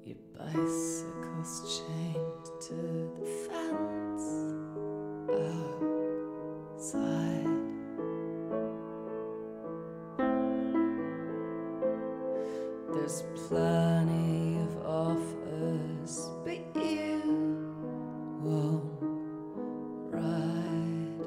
Your bicycle's chained to the fence outside. There's plenty of offers, but you won't ride.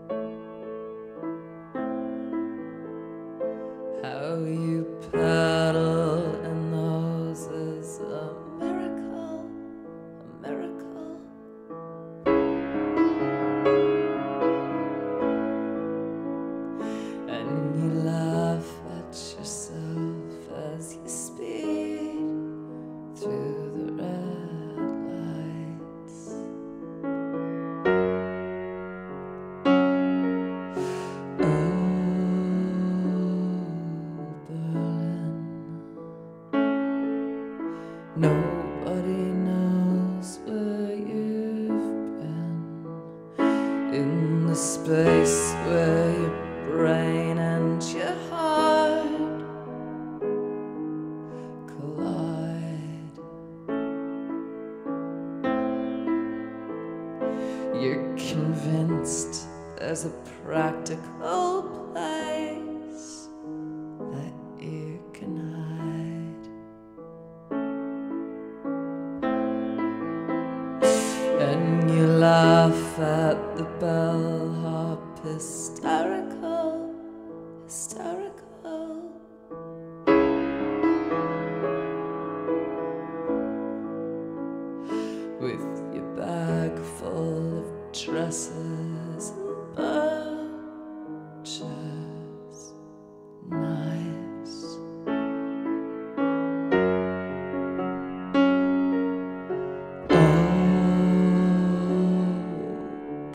How you pedal in those is a miracle, a miracle. And you laugh at yourself as you speed through the red lights. Oh, Berlin. Nobody knows where you've been. In the space where your brain and your heart collide. You're convinced there's a practical place that you can hide. And you laugh at the bellhop, hysterical, hysterical. With your bag full of dresses and butcher's knives. Oh,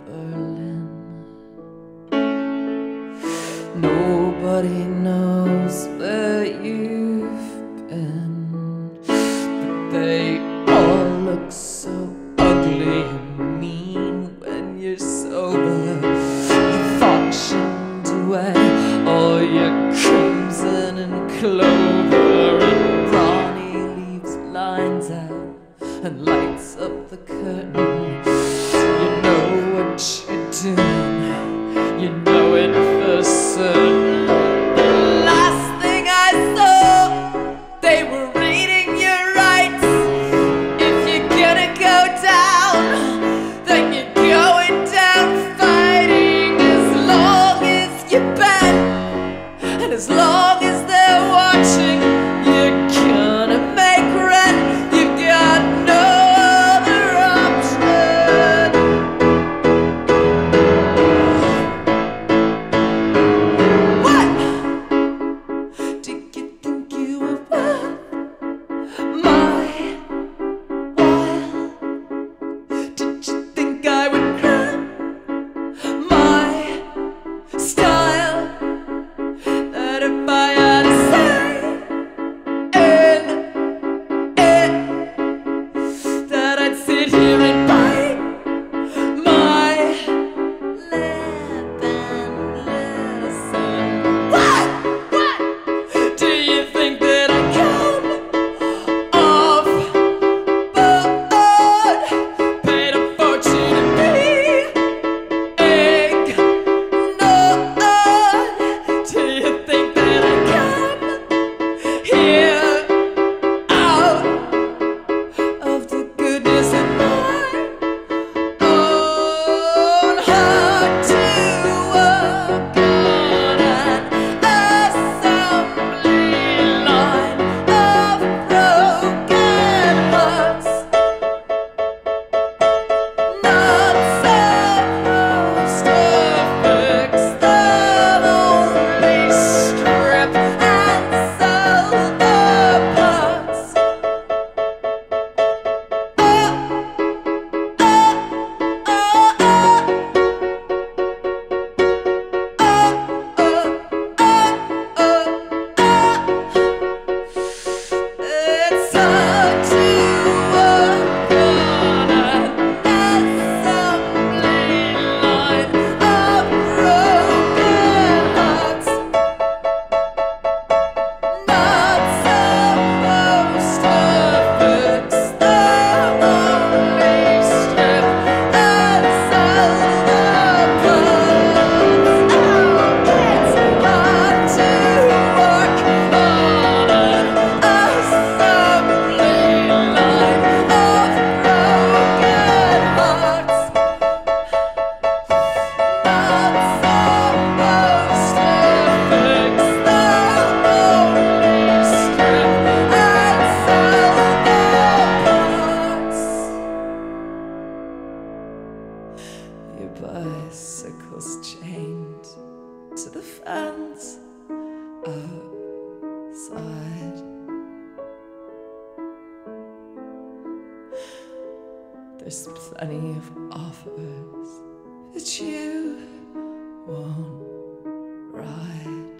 There's plenty of offers that you won't ride.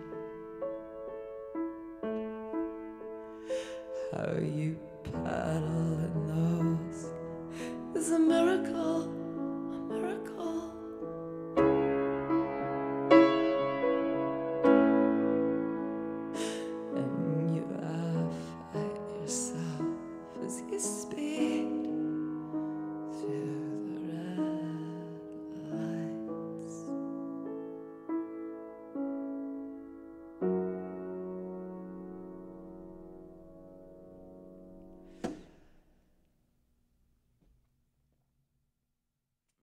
How you paddle in those is a miracle